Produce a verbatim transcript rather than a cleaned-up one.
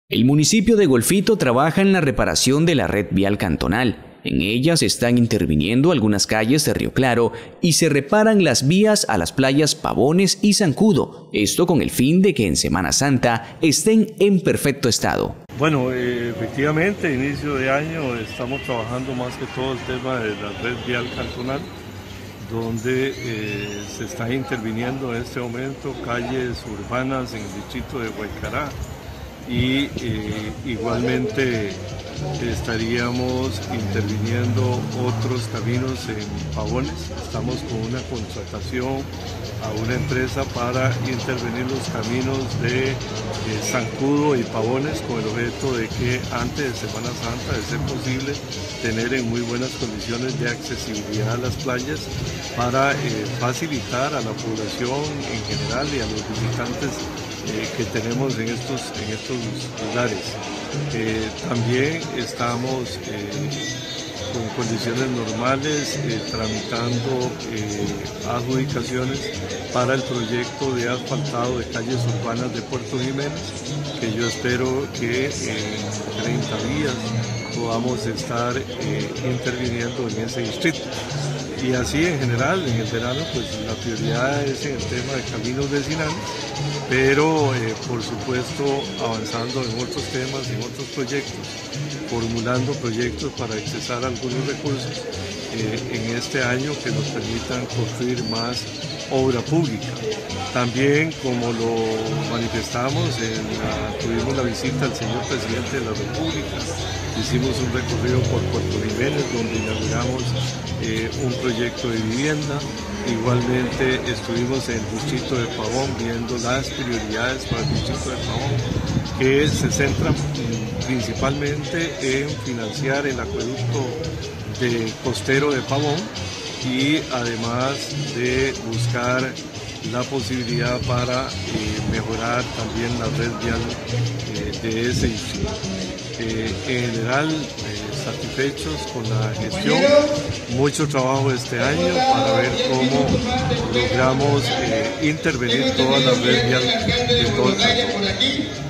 El municipio de Golfito trabaja en la reparación de la red vial cantonal. En ella se están interviniendo algunas calles de Río Claro y se reparan las vías a las playas Pavones y Zancudo. Esto con el fin de que en Semana Santa estén en perfecto estado. Bueno, eh, efectivamente, inicio de año estamos trabajando más que todo el tema de la red vial cantonal, donde eh, se está interviniendo en este momento calles urbanas en el distrito de Guaycará. Y eh, igualmente estaríamos interviniendo otros caminos en Pavones. Estamos con una contratación a una empresa para intervenir los caminos de eh, Zancudo y Pavones con el objeto de que antes de Semana Santa, de ser posible, tener en muy buenas condiciones de accesibilidad a las playas para eh, facilitar a la población en general y a los visitantes Eh, que tenemos en estos, en estos lugares. Eh, también estamos eh, con condiciones normales eh, tramitando eh, adjudicaciones para el proyecto de asfaltado de calles urbanas de Puerto Jiménez, que yo espero que en treinta días podamos estar eh, interviniendo en ese distrito. Y así en general, en el verano, pues la prioridad es en el tema de caminos vecinales, pero eh, por supuesto avanzando en otros temas, en otros proyectos, formulando proyectos para accesar algunos recursos eh, en este año que nos permitan construir más obra pública. También, como lo manifestamos, en la, tuvimos la visita al señor presidente de la República, hicimos un recorrido por Puerto Jiménez donde inauguramos eh, un proyecto de vivienda. Igualmente estuvimos en el distrito de Pavón viendo las prioridades para el distrito de Pavón, que se centran principalmente en financiar el acueducto de costero de Pavón y además de buscar la posibilidad para eh, mejorar también la red vial eh, de ese distrito. Eh, en general, eh, satisfechos con la gestión, mucho trabajo este año para ver cómo logramos eh, intervenir toda la red vial de todo el cantón.